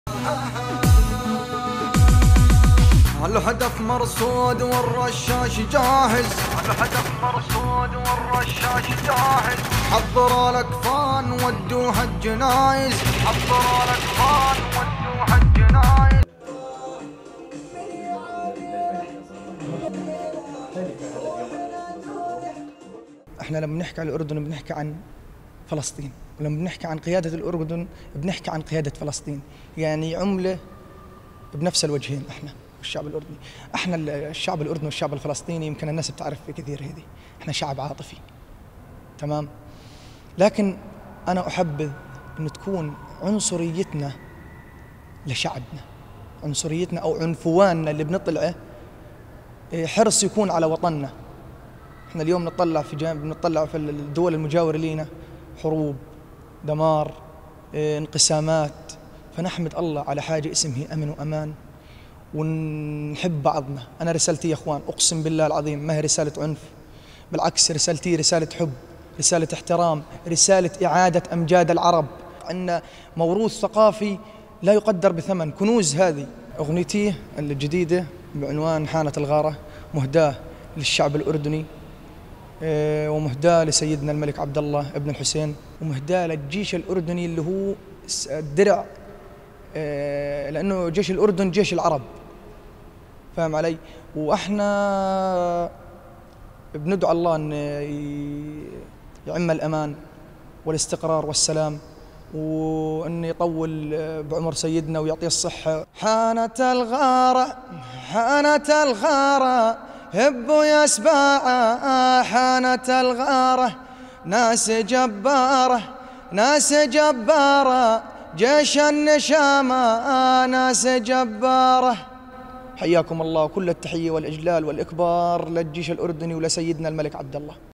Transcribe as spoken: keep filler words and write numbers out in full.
الهدف مرصود والرشاش جاهز، الهدف مرصود والرشاش جاهز. حضروا الاكفان ودوها الجنايز، حضروا الاكفان ودوها الجنايز. احنا لما بنحكي عن الاردن بنحكي عن فلسطين، ولما بنحكي عن قيادة الأردن بنحكي عن قيادة فلسطين، يعني عملة بنفس الوجهين. احنا الشعب الأردني، احنا الشعب الأردني والشعب الفلسطيني يمكن الناس بتعرف في كثير هذه، احنا شعب عاطفي تمام، لكن أنا أحبذ أن تكون عنصريتنا لشعبنا، عنصريتنا أو عنفواننا اللي بنطلعه حرص يكون على وطننا. احنا اليوم نطلع في جانب نطلع في الدول المجاورة لينا حروب، دمار، انقسامات، فنحمد الله على حاجة اسمها أمن وأمان، ونحب بعضنا. أنا رسالتي يا أخوان أقسم بالله العظيم ما هي رسالة عنف، بالعكس رسالتي رسالة حب، رسالة احترام، رسالة إعادة أمجاد العرب. عندنا موروث ثقافي لا يقدر بثمن، كنوز. هذه أغنيتي الجديدة بعنوان حانت الغارة، مهداة للشعب الأردني ومهداة لسيدنا الملك عبد الله ابن الحسين، ومهداة للجيش الأردني اللي هو الدرع، لأنه جيش الأردن جيش العرب، فاهم علي؟ وإحنا بندعو الله أن يعم الأمان والاستقرار والسلام، وأن يطول بعمر سيدنا ويعطيه الصحة. حانت الغارة، حانت الغارة، هبوا يا سباعة، حانت الغارة، ناس جبارة، ناس جبارة، جيش النشامة ناس جبارة. حياكم الله، كل التحية والإجلال والإكبار للجيش الأردني ولسيدنا الملك عبد الله.